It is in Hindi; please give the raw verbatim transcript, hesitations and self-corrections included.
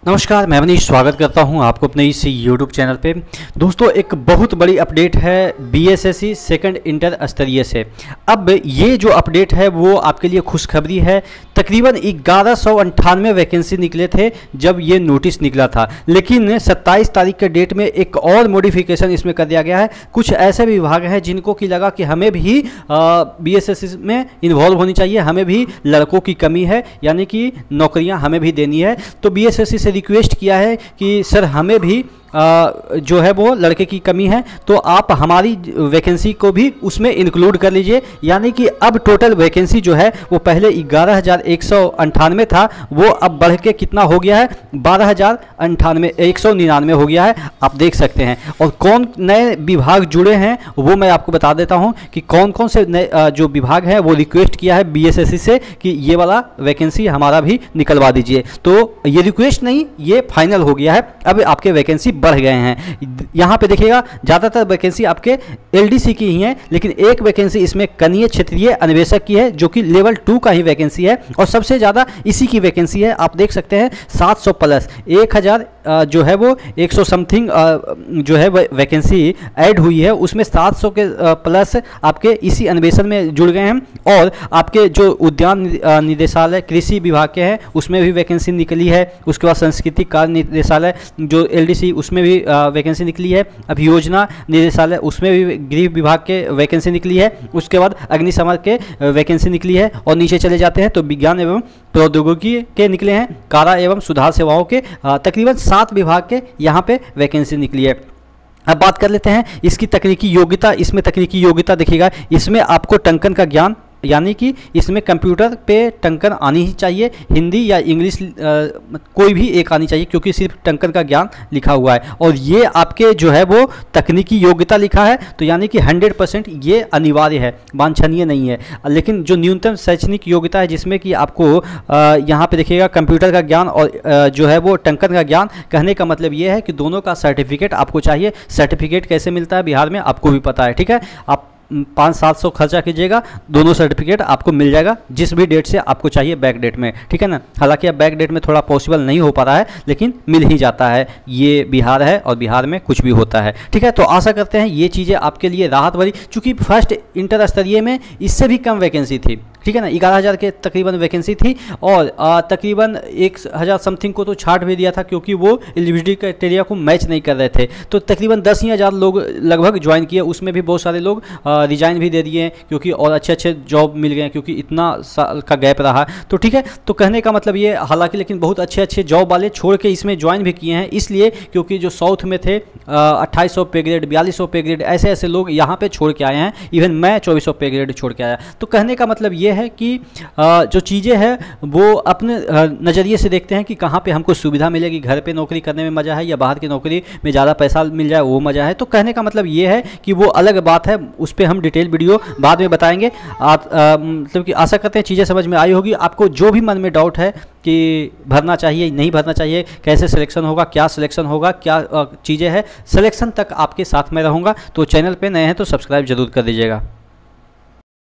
नमस्कार, मैं मनीष स्वागत करता हूं आपको अपने इस यूट्यूब चैनल पे। दोस्तों, एक बहुत बड़ी अपडेट है बीएसएससी सेकंड इंटर स्तरीय से। अब ये जो अपडेट है वो आपके लिए खुशखबरी है। तकरीबन ग्यारह सौ अंठानवे वैकेंसी निकले थे जब ये नोटिस निकला था, लेकिन सत्ताईस तारीख के डेट में एक और मॉडिफिकेशन इसमें कर दिया गया है। कुछ ऐसे विभाग हैं जिनको कि लगा कि हमें भी बीएसएससी में इन्वॉल्व होनी चाहिए, हमें भी लड़कों की कमी है, यानी कि नौकरियां हमें भी देनी है। तो बीएसएससी से रिक्वेस्ट किया है कि सर हमें भी आ, जो है वो लड़के की कमी है, तो आप हमारी वैकेंसी को भी उसमें इंक्लूड कर लीजिए। यानी कि अब टोटल वैकेंसी जो है वो पहले ग्यारह हज़ार एक सौ अंठानवे था, वो अब बढ़ के कितना हो गया है, बारह हज़ार अंठानवे एक सौ निन्यानवे हो गया है। आप देख सकते हैं। और कौन नए विभाग जुड़े हैं वो मैं आपको बता देता हूं कि कौन कौन से नए जो विभाग हैं वो रिक्वेस्ट किया है बीएसएससी से कि ये वाला वैकेंसी हमारा भी निकलवा दीजिए। तो ये रिक्वेस्ट नहीं, ये फाइनल हो गया है। अब आपके वैकेंसी बढ़ गए हैं। यहाँ पे देखिएगा ज़्यादातर वैकेंसी आपके एलडीसी की ही है, लेकिन एक वैकेंसी इसमें कनीय क्षेत्रीय अन्वेषक की है जो कि लेवल टू का ही वैकेंसी है, और सबसे ज़्यादा इसी की वैकेंसी है। आप देख सकते हैं सात सौ प्लस एक हज़ार जो है वो एक सौ समथिंग जो है वैकेंसी ऐड हुई है, उसमें सात सौ के प्लस आपके इसी अन्वेषण में जुड़ गए हैं। और आपके जो उद्यान निदेशालय कृषि विभाग के हैं उसमें भी वैकेंसी निकली है। उसके बाद सांस्कृतिक कार्य निदेशालय जो एलडीसी उसमें भी वैकेंसी निकली है। अभियोजना निदेशालय उसमें भी गृह विभाग के वैकेंसी निकली है। उसके बाद अग्निशमन के वैकेंसी निकली है। और नीचे चले जाते हैं तो विज्ञान एवं प्रौद्योगिकी के निकले हैं। कारा एवं सुधार सेवाओं के तकरीबन सात विभाग के यहाँ पे वैकेंसी निकली है। अब बात कर लेते हैं इसकी तकनीकी योग्यता। इसमें तकनीकी योग्यता देखिएगा, इसमें आपको टंकन का ज्ञान, यानी कि इसमें कंप्यूटर पे टंकन आनी ही चाहिए, हिंदी या इंग्लिश कोई भी एक आनी चाहिए, क्योंकि सिर्फ टंकन का ज्ञान लिखा हुआ है। और ये आपके जो है वो तकनीकी योग्यता लिखा है, तो यानी कि हंड्रेड परसेंट ये अनिवार्य है, वांछनीय नहीं है। लेकिन जो न्यूनतम शैक्षणिक योग्यता है जिसमें कि आपको यहाँ पे देखिएगा कंप्यूटर का ज्ञान और जो है वो टंकन का ज्ञान, कहने का मतलब ये है कि दोनों का सर्टिफिकेट आपको चाहिए। सर्टिफिकेट कैसे मिलता है बिहार में आपको भी पता है, ठीक है। आप पाँच सात सौ खर्चा कीजिएगा, दोनों सर्टिफिकेट आपको मिल जाएगा जिस भी डेट से आपको चाहिए, बैक डेट में, ठीक है ना। हालांकि अब बैक डेट में थोड़ा पॉसिबल नहीं हो पा रहा है, लेकिन मिल ही जाता है। ये बिहार है और बिहार में कुछ भी होता है, ठीक है। तो आशा करते हैं ये चीज़ें आपके लिए राहत भरी, चूँकि फर्स्ट इंटर स्तरीय में इससे भी कम वैकेंसी थी, ठीक है ना। ग्यारह हज़ार के तकरीबन वैकेंसी थी, और तकरीबन एक हज़ार समथिंग को तो छाट भी दिया था क्योंकि वो एलिजिबिलिटी क्राइटेरिया को मैच नहीं कर रहे थे। तो तकरीबन दस ही हज़ार लोग लगभग ज्वाइन किए, उसमें भी बहुत सारे लोग रिजाइन भी दे दिए क्योंकि और अच्छे अच्छे जॉब मिल गए, क्योंकि इतना साल का गैप रहा। तो ठीक है, तो कहने का मतलब ये, हालांकि लेकिन बहुत अच्छे अच्छे जॉब वाले छोड़ के इसमें ज्वाइन भी किए हैं, इसलिए क्योंकि जो साउथ में थे अट्ठाईस सौ पे ग्रेड, बयालीस सौ पे ग्रेड, ऐसे ऐसे लोग यहाँ पे छोड़ के आए हैं। इवन मैं चौबीस सौ पे ग्रेड छोड़ के आया। तो कहने का मतलब ये है कि जो चीज़ें हैं वो अपने नज़रिए से देखते हैं कि कहाँ पे हमको सुविधा मिलेगी, घर पे नौकरी करने में मज़ा है या बाहर की नौकरी में ज़्यादा पैसा मिल जाए वो मज़ा है। तो कहने का मतलब ये है कि वो अलग बात है, उस पर हम डिटेल वीडियो बाद में बताएंगे। मतलब कि आशा करते हैं चीज़ें समझ में आई होगी। आपको जो भी मन में डाउट है कि भरना चाहिए नहीं भरना चाहिए, कैसे सिलेक्शन होगा, क्या सिलेक्शन होगा, क्या चीज़ें हैं, सिलेक्शन तक आपके साथ में रहूँगा। तो चैनल पे नए हैं तो सब्सक्राइब जरूर कर दीजिएगा।